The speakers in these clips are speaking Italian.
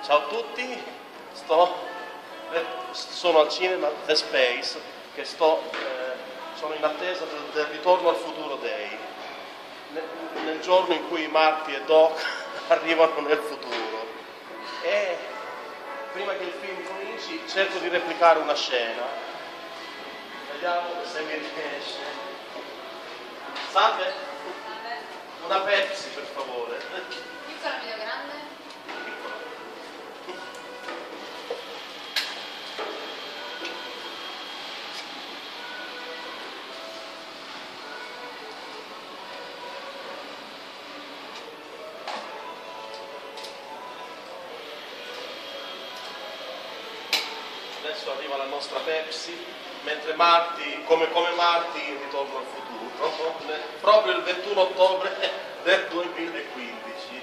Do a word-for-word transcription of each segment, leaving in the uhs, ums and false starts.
Ciao a tutti, sto, eh, sono al cinema The Space, che sto, eh, sono in attesa del, del ritorno al futuro Day, nel, nel giorno in cui Marty e Doc arrivano nel futuro. E prima che il film cominci cerco di replicare una scena, vediamo se mi riesce. Salve? Una Pepsi per favore. Piccola, medio, grande? Adesso arriva la nostra Pepsi, mentre Marty, come, come Marty, ritorno al futuro, proprio il ventuno ottobre del duemilaquindici.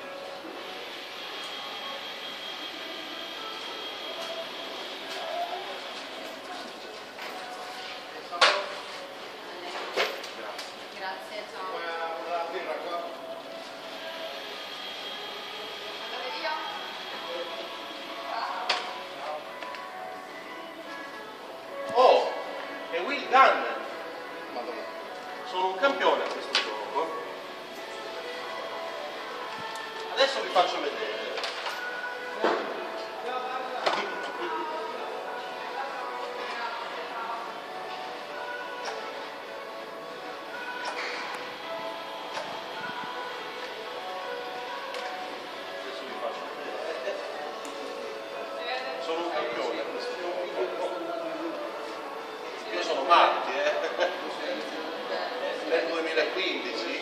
Grazie. Grazie, ciao. Andate via? Oh, è Will Gunn! Madonna. Sono un campione a questo gioco. Adesso vi faccio vedere. Adesso vi faccio vedere. Sono un campione a questo gioco. Io sono Marty, eh? Nel duemilaquindici.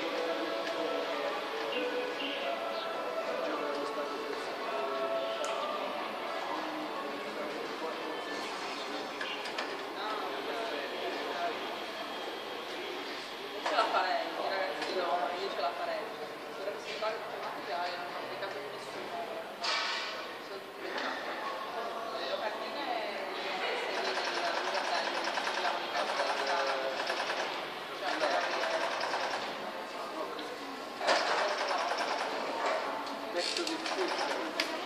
Ce la farei, ragazzi, no, io ce la farei. Spero che si parli di tematica e non ho applicato in nessun modo. Sono tutti beccati. Le locandine devono essere lì nel bucatello, non si chiamano i cazzo della strada. Cioè, per aprire. Metto di tutto.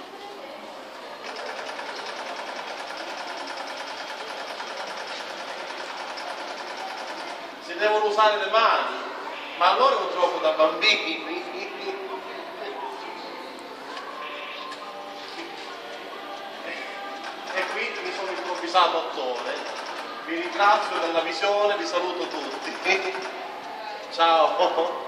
Si devono usare le mani, ma allora è un gioco da bambini. E quindi mi sono improvvisato attore. Vi ringrazio della visione, vi saluto tutti. Ciao.